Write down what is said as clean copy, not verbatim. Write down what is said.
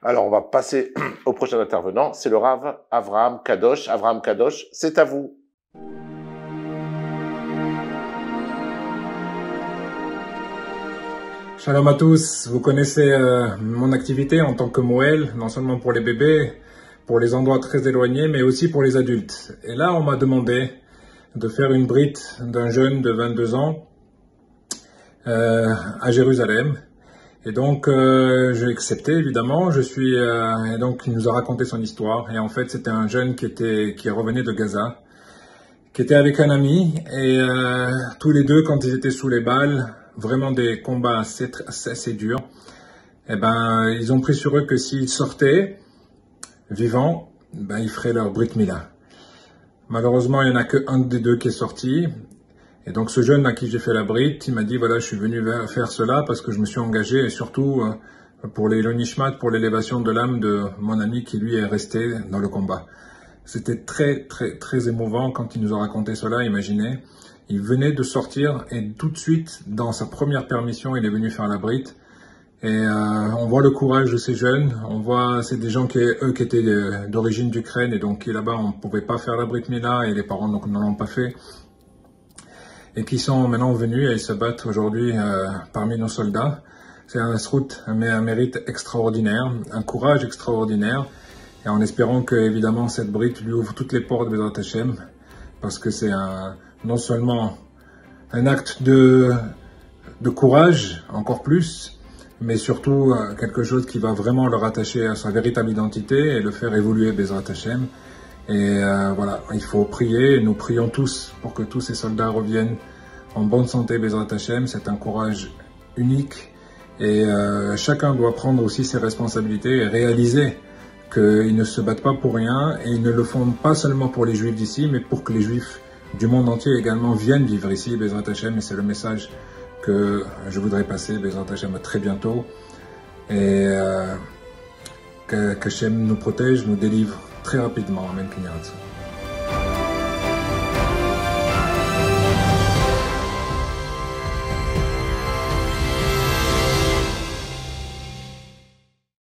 Alors, on va passer au prochain intervenant. C'est le Rav Avraham Kadosh. Avraham Kadosh, c'est à vous. Shalom à tous, vous connaissez mon activité en tant que Moël, non seulement pour les bébés, pour les endroits très éloignés, mais aussi pour les adultes. Et là, on m'a demandé de faire une brite d'un jeune de 22 ans à Jérusalem. Et donc, j'ai accepté, évidemment. Et donc, il nous a raconté son histoire. Et en fait, c'était un jeune qui revenait de Gaza, qui était avec un ami. Et tous les deux, quand ils étaient sous les balles, vraiment des combats assez durs, eh ben, ils ont pris sur eux que s'ils sortaient vivants, ben, ils feraient leur Brit Mila. Malheureusement, il n'y en a qu'un des deux qui est sorti. Et donc, ce jeune à qui j'ai fait la Brit, il m'a dit, voilà, je suis venu faire cela parce que je me suis engagé, et surtout pour les Nishmat, pour l'élévation de l'âme de mon ami qui, lui, est resté dans le combat. C'était très, très, très émouvant quand il nous a raconté cela, imaginez. Il venait de sortir et tout de suite, dans sa première permission, il est venu faire la Brit. Et on voit le courage de ces jeunes. On voit, c'est des gens qui étaient d'origine d'Ukraine et donc là-bas, on ne pouvait pas faire la Brit Mila et les parents donc ne l'ont pas fait. Et qui sont maintenant venus et ils se battent aujourd'hui parmi nos soldats. C'est un mérite extraordinaire, un courage extraordinaire. Et en espérant que, évidemment, cette Brit lui ouvre toutes les portes de Bezrat Hashem, parce que c'est non seulement un acte de courage, encore plus, mais surtout quelque chose qui va vraiment le rattacher à sa véritable identité et le faire évoluer Bezrat Hashem. Et voilà, il faut prier, et nous prions tous pour que tous ces soldats reviennent en bonne santé Bezrat Hashem. C'est un courage unique et chacun doit prendre aussi ses responsabilités et réaliser qu'ils ne se battent pas pour rien et ils ne le font pas seulement pour les Juifs d'ici, mais pour que les Juifs du monde entier également viennent vivre ici Bezrat Hashem. Et c'est le message que je voudrais passer Bezrat Hashem à très bientôt. Et qu'Hashem nous protège, nous délivre très rapidement. Amen.